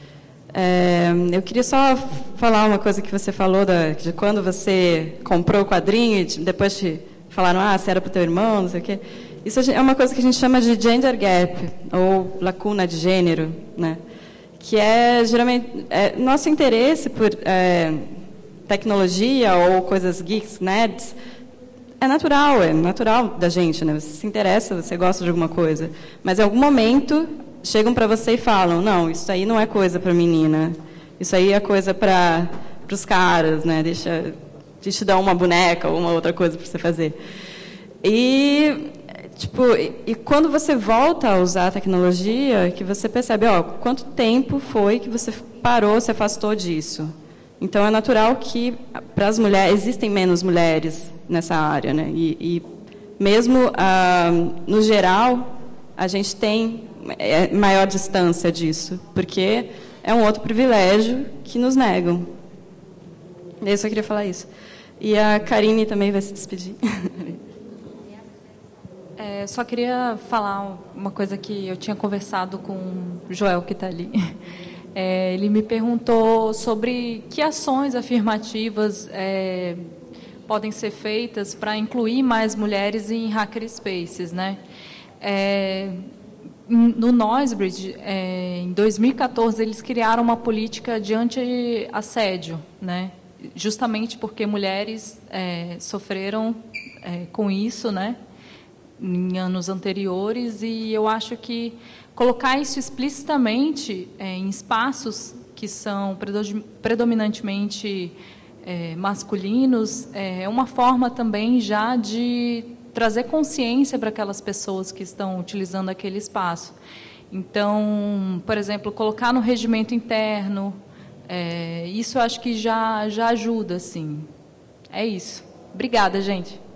Speaker 7: É, eu queria só falar uma coisa que você falou da, de quando você comprou o quadrinho e depois te falaram, ah, se era para o teu irmão, não sei o quê. Isso é uma coisa que a gente chama de gender gap, ou lacuna de gênero, né? Que é, geralmente, é, nosso interesse por é, tecnologia ou coisas geeks, nerds, é natural, é natural da gente, né? Você se interessa, você gosta de alguma coisa. Mas, em algum momento, chegam para você e falam, não, isso aí não é coisa para menina. Isso aí é coisa para os caras, né? Deixa, deixa eu dar uma boneca ou uma outra coisa para você fazer. E, tipo, e, e quando você volta a usar a tecnologia, que você percebe, ó, quanto tempo foi que você parou, se afastou disso. Então, é natural que, para as mulheres, existem menos mulheres nessa área, né? E, e mesmo, ah, no geral, a gente tem maior distância disso, porque é um outro privilégio que nos negam. Eu só queria falar isso. E a Karine também vai se despedir.
Speaker 1: É, só queria falar uma coisa que eu tinha conversado com o Joel, que está ali. É, ele me perguntou sobre que ações afirmativas é, podem ser feitas para incluir mais mulheres em hackerspaces, né? É, no Noisebridge, é, em dois mil e quatorze, eles criaram uma política de anti-assédio, né? Justamente porque mulheres é, sofreram é, com isso, né? Em anos anteriores, e eu acho que colocar isso explicitamente é, em espaços que são predominantemente é, masculinos é uma forma também já de trazer consciência para aquelas pessoas que estão utilizando aquele espaço. Então, por exemplo, colocar no regimento interno, é, isso eu acho que já, já ajuda, assim. É isso. Obrigada, gente.